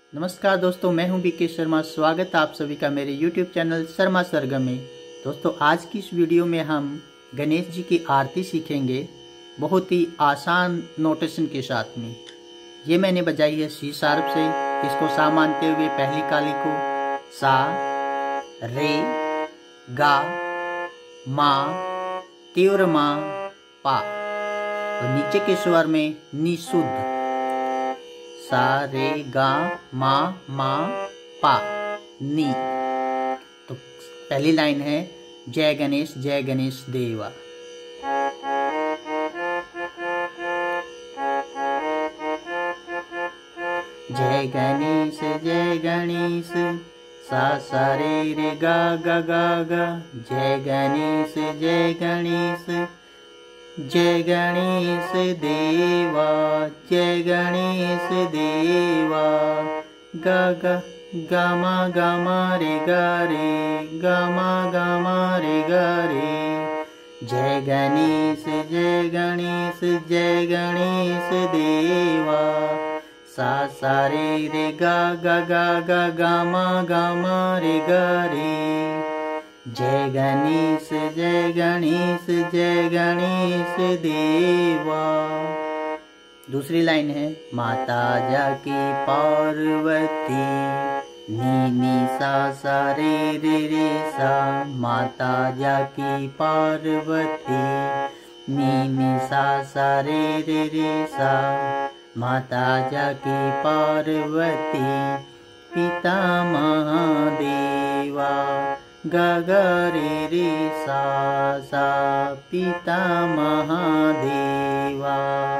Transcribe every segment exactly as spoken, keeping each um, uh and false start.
नमस्कार दोस्तों, मैं हूं बीके शर्मा। स्वागत है आप सभी का मेरे यूट्यूब चैनल शर्मा सरगम में। दोस्तों, आज की इस वीडियो में हम गणेश जी की आरती सीखेंगे बहुत ही आसान नोटेशन के साथ में। ये मैंने बजाई है सी शार्प से। इसको सा मानते हुए पहली काली को सा, रे, गा, मा, तीव्र मा, पा और नीचे के स्वर में निशुद्ध सा, रे, गा, मा, मा, पा, नी। तो पहली लाइन है जय गणेश जय गणेश देवा। जय गणेश जय गणेश सा सा रे रे गा गा गा गा। जय गणेश जय गणेश जय गणेश देवा, जय गणेश देवा। गा गा गा मा गा मा रे गा रे, गा मा गा मा रे गा रे। जय गणेश जय गणेश जय गणेश देवा। सा सा रे रे गा गा गा गा गा मा गा मा रे गा रे। जय गणेश जय गणेश जय गणेश देवा। दूसरी लाइन है माता जाकी पार्वती, नी नी सा सा रे रे रे सा। माता जाकी पार्वती, नी नी सा सा रे रे रे सा। माता जाकी पार्वती पिता महादेवा। गा गा रे रे सा सा पिता महादेवा।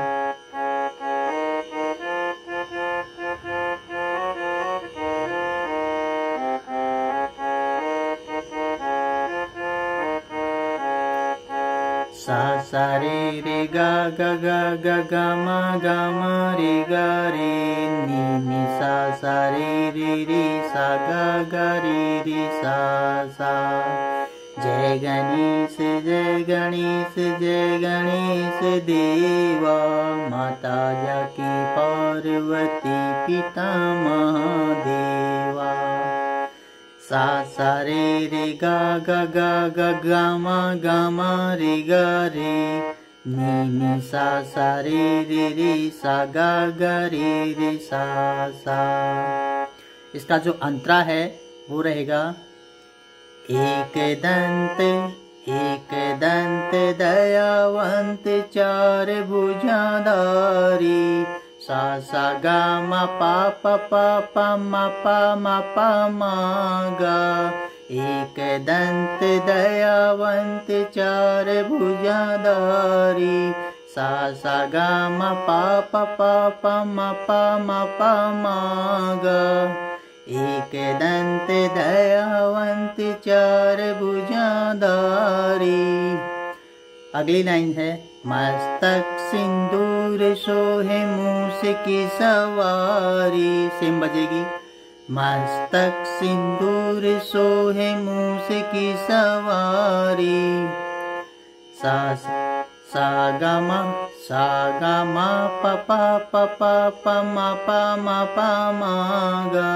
सा सा रे रे गा गा गा गा गा मा गा मा रे गा रे। नी नी सा सा रे रे रे सा गा गा रे रे सा सा। जय गणेश जय गणेश जय गणेश देवा। माता जाकी पार्वती पिता महादेवा। सा सा रे रे गा गा गा गा गा मा गा मा रे गा रे। नी नी सा सा रे रे रे सा गा गा रे रे सा सा। इसका जो अंतरा है वो रहेगा एक दंत एक दंत दयावंत चार भुजाधारी। सा सा गा मा पा पा पा पा मा पा मा पा मा गा। एक दंत दयावंत चार भुजाधारी। सा सा गा मा पा पा पा पा मा पा मा पा मा गा। एक दंत दयावंत चार भुजाधारी। अगली लाइन है मस्तक सिंदूर सोहे मूस की सवारी। सेम बजेगी। मस्तक सिंदूर सोहे मूस की सवारी। सा सा गा मा सा गा मा पा पा पा पा पा मा पा मा पा मा गा।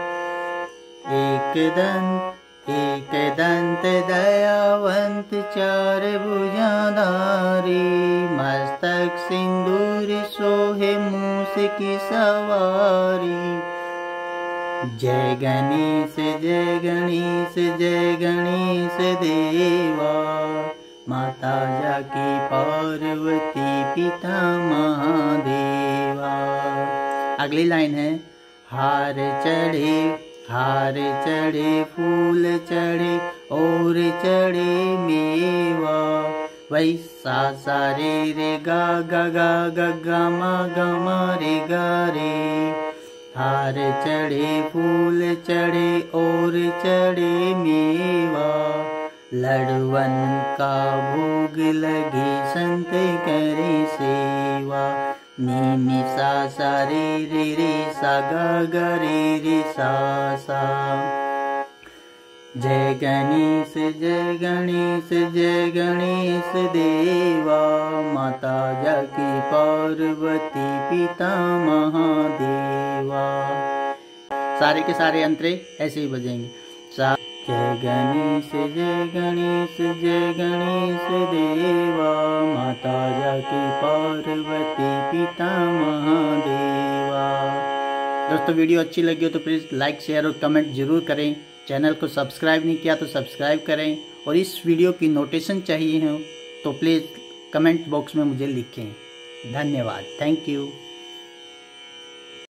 एक दंत एक दंत दयावंत चार भुजाधारी। मस्तक सिंदूर सोहे मूस की सवारी। जय गणेश जय गणेश जय गणेश देवा। माता जाकी पार्वती पिता महादेवा। अगली लाइन है हार चढ़े हार चढ़े फूल चढ़े और चढ़े मेवा। वही सा सा रे रे गा गा गा गा गा मा गा मा रे गा रे। हार चढ़े फूल चढ़े और चढ़े मेवा। लड़वन का भोग लगे संत करे सेवा। नी नी सा सा रे रे रे सा गा गा रे रे सा सा। जय गणेश जय गणेश जय गणेश देवा। माता जाकी पार्वती पिता महादेवा। सारे के सारे अंतरे ऐसे ही बजेंगे। सा जय गणेश जय गणेश जय गणेश देवा, माता जाकी पार्वती पिता महादेवा। दोस्तों वीडियो अच्छी लगी हो तो प्लीज़ लाइक शेयर और कमेंट जरूर करें। चैनल को सब्सक्राइब नहीं किया तो सब्सक्राइब करें, और इस वीडियो की नोटेशन चाहिए हो तो प्लीज़ कमेंट बॉक्स में मुझे लिखें। धन्यवाद, थैंक यू।